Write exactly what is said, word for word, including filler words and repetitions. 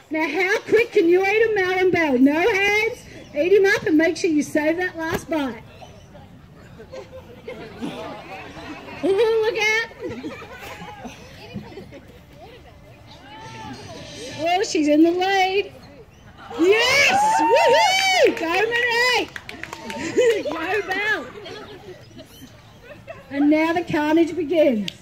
Now, how quick can you eat a melon bell? No hands. Eat him up and make sure you save that last bite. Oh, look out. Oh, she's in the lead. Yes! Woohoo! Go, Minnie! Go, Belle! And now the carnage begins.